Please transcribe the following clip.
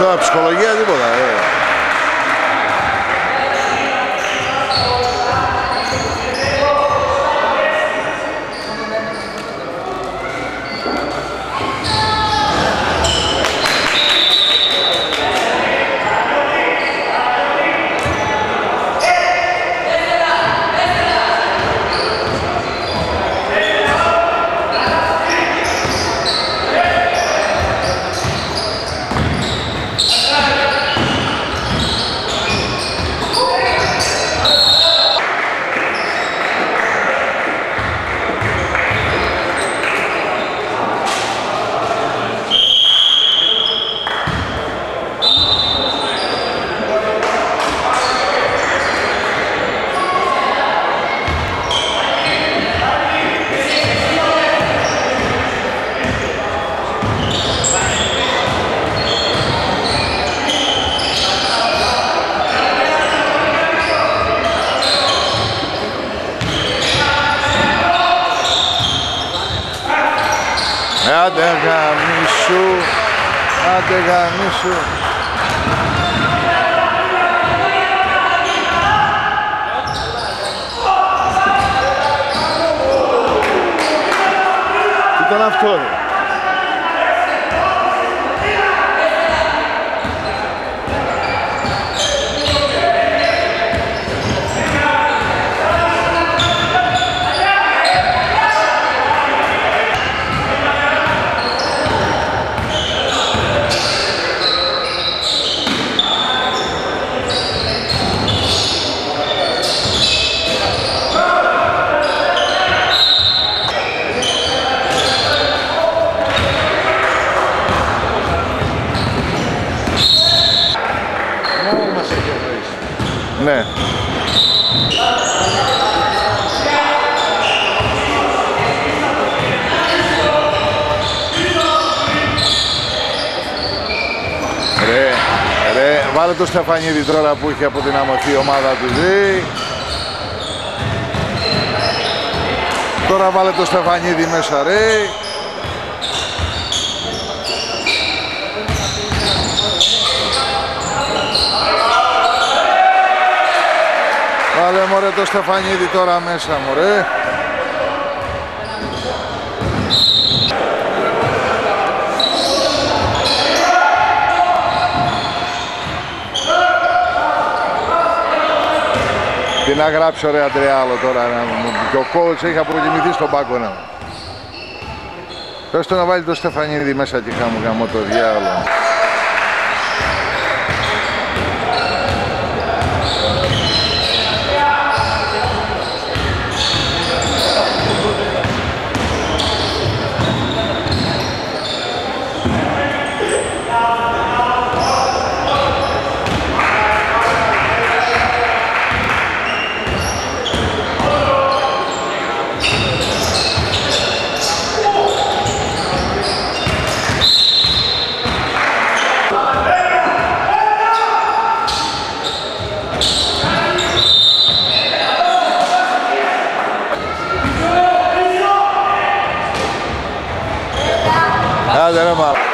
Ψυχολογία τίποτα. Άντε γαμίσου, άντε γαμίσου. Τι ήταν αυτό ρε? Ναι. Ρε, βάλε το Στεφανίδη τώρα που έχει αποδυναμωθεί η ομάδα του Δη. Τώρα βάλε το Στεφανίδη μέσα ρε. Βάλε μωρέ το Στεφανίδη τώρα μέσα μωρέ. Τι να γράψει ωραία Αντρεάλο τώρα, και ο coach έχει αποκοιμηθεί στον πάγκο να. Πες το να βάλει το Στεφανίδη μέσα και χάμω το διάλογο. Άντε ρε μάλλον.